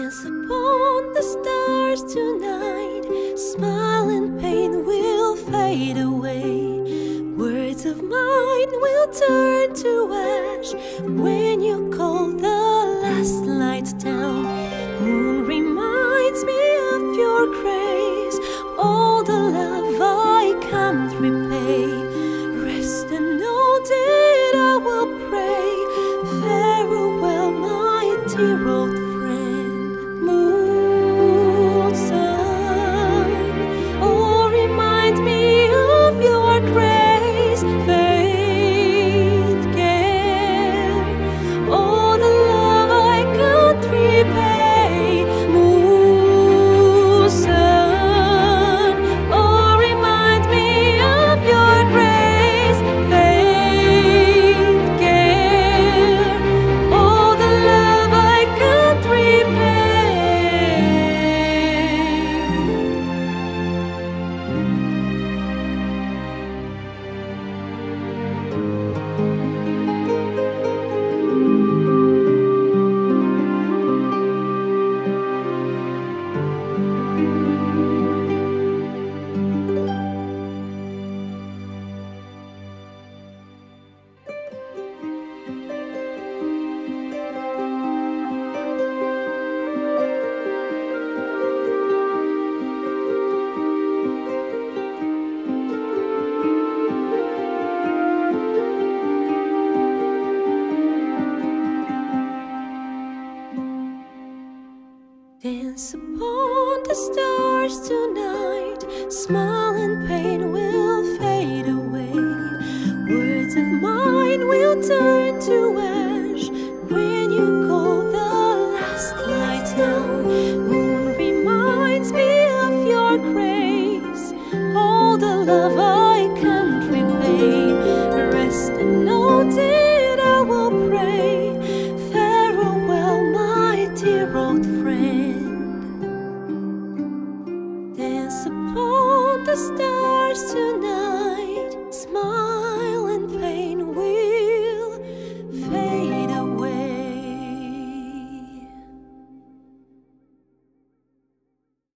Dance upon the stars tonight. Smile and pain will fade away. Words of mine will turn to ash when you call the last light down. Moon reminds me of your grace. All the love I can't repay. Rest and know that I will pray. Farewell, my dear old friend. Moon, sun, oh, remind me of your grace. Faith, care, all the love I can't repay. Moon, sun, oh, remind me of your grace. Faith, care, all the love I can't repay. Dance upon the stars tonight. Smile and pain will fade away. Words of mine will turn to ash when you call the last light down. Moon reminds me of your grace. All the love I can't repay. Rest and know that I will pray. Farewell, my dear old friend. Dance upon the stars tonight.